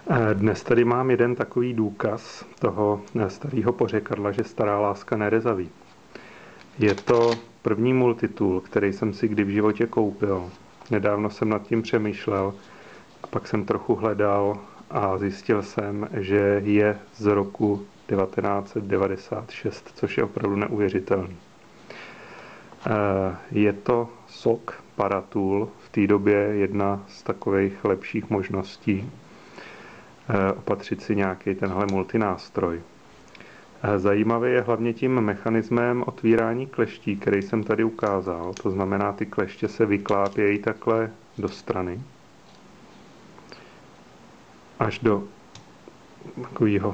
Dnes tady mám jeden takový důkaz toho starého pořekadla, že stará láska nerezaví. Je to první multitool, který jsem si kdy v životě koupil. Nedávno jsem nad tím přemýšlel a pak jsem trochu hledal a zjistil jsem, že je z roku 1996, což je opravdu neuvěřitelný. Je to SOK Paratool, v té době jedna z takových lepších možností opatřit si nějaký tenhle multinástroj. Zajímavý je hlavně tím mechanismem otvírání kleští, který jsem tady ukázal. To znamená, ty kleště se vyklápějí takhle do strany až do takového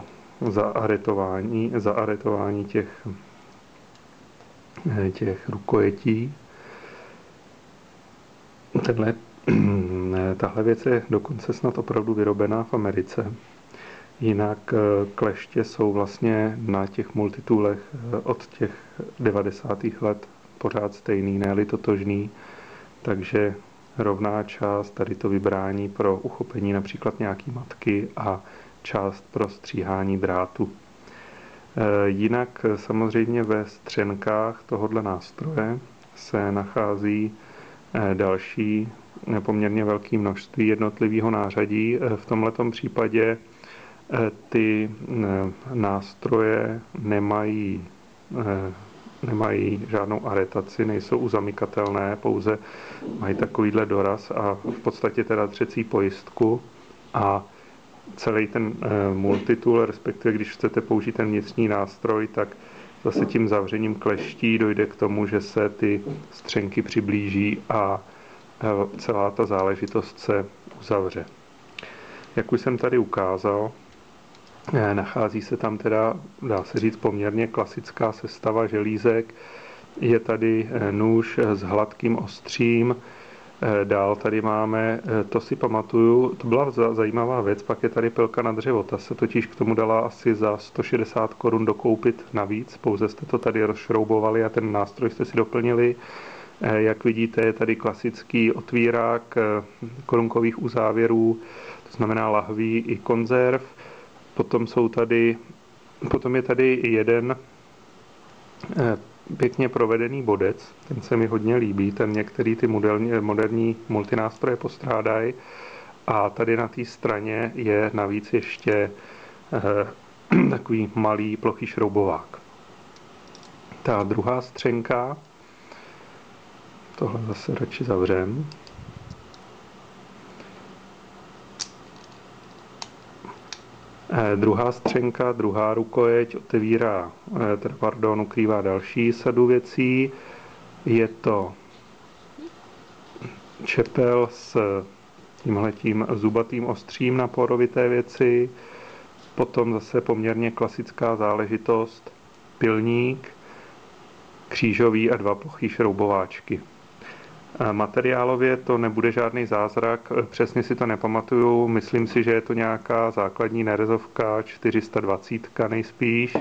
zaaretování těch rukojetí. Tahle věc je dokonce snad opravdu vyrobená v Americe. Jinak kleště jsou vlastně na těch multitoolech od těch 90. let pořád stejný, ne-li totožný, takže rovná část tady to vybrání pro uchopení například nějaký matky a část pro stříhání drátu. Jinak samozřejmě ve střenkách tohoto nástroje se nachází další poměrně velké množství jednotlivého nářadí. V tomhletom případě ty nástroje nemají žádnou aretaci, nejsou uzamykatelné, pouze mají takovýhle doraz a v podstatě teda třecí pojistku a celý ten multitool, respektive když chcete použít ten vnitřní nástroj, tak zase tím zavřením kleští dojde k tomu, že se ty střenky přiblíží a celá ta záležitost se uzavře. Jak už jsem tady ukázal, nachází se tam teda, dá se říct, poměrně klasická sestava želízek. Je tady nůž s hladkým ostřím, dál tady máme, to si pamatuju, to byla zajímavá věc, pak je tady pilka na dřevo, ta se totiž k tomu dala asi za 160 korun dokoupit navíc, pouze jste to tady rozšroubovali a ten nástroj jste si doplnili. Jak vidíte, je tady klasický otvírák korunkových uzávěrů, to znamená lahví i konzerv. Potom je tady jeden pěkně provedený bodec, ten se mi hodně líbí, ten některý ty moderní multinástroje postrádají. A tady na té straně je navíc ještě takový malý plochý šroubovák. Ta druhá střenka, tohle zase radši zavřem. Druhá střenka, druhá rukojeť ukrývá další sadu věcí. Je to čepel s tímhletím zubatým ostřím na porovité věci. Potom zase poměrně klasická záležitost, pilník, křížový a dva plochý šroubováčky. Materiálově to nebude žádný zázrak, přesně si to nepamatuju, myslím si, že je to nějaká základní nerezovka 420 nejspíš.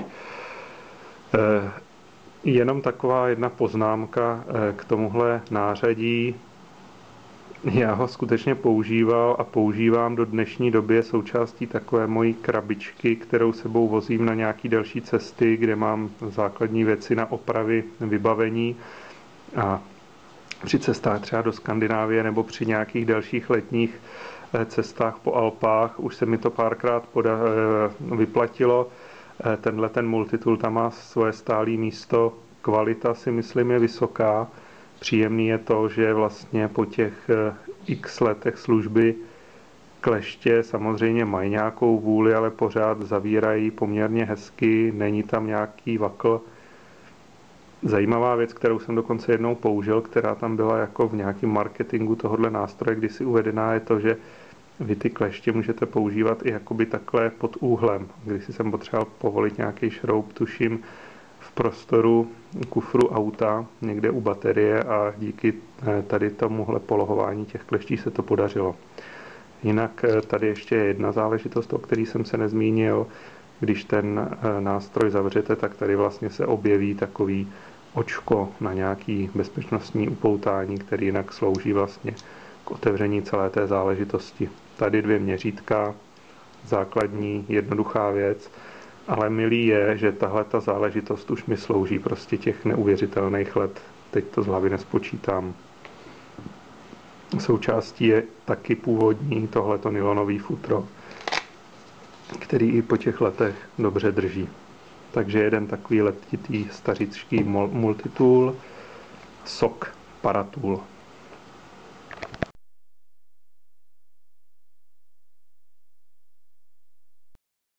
Jenom taková jedna poznámka k tomuhle nářadí. Já ho skutečně používal a používám do dnešní doby, součástí takové mojí krabičky, kterou sebou vozím na nějaké další cesty, kde mám základní věci na opravy, vybavení a při cestách třeba do Skandinávie nebo při nějakých dalších letních cestách po Alpách už se mi to párkrát vyplatilo. Ten multitool tam má svoje stálé místo. Kvalita si myslím je vysoká. Příjemný je to, že vlastně po těch x letech služby kleště samozřejmě mají nějakou vůli, ale pořád zavírají poměrně hezky, není tam nějaký vakl. Zajímavá věc, kterou jsem dokonce jednou použil, která tam byla jako v nějakém marketingu tohohle nástroje kdysi uvedená, je to, že vy ty kleště můžete používat i jakoby takhle pod úhlem. Když jsem potřeboval povolit nějaký šroub, tuším, v prostoru kufru auta, někde u baterie a díky tady tomuhle polohování těch kleští se to podařilo. Jinak tady ještě je jedna záležitost, o které jsem se nezmínil. Když ten nástroj zavřete, tak tady vlastně se objeví takový očko na nějaký bezpečnostní upoutání, který jinak slouží vlastně k otevření celé té záležitosti. Tady dvě měřítka, základní, jednoduchá věc, ale milý je, že tahle ta záležitost už mi slouží prostě těch neuvěřitelných let. Teď to z hlavy nespočítám. Součástí je taky původní tohleto nylonový futro, který i po těch letech dobře drží. Takže jeden takový letitý stařičký multitool, SOK Paratool.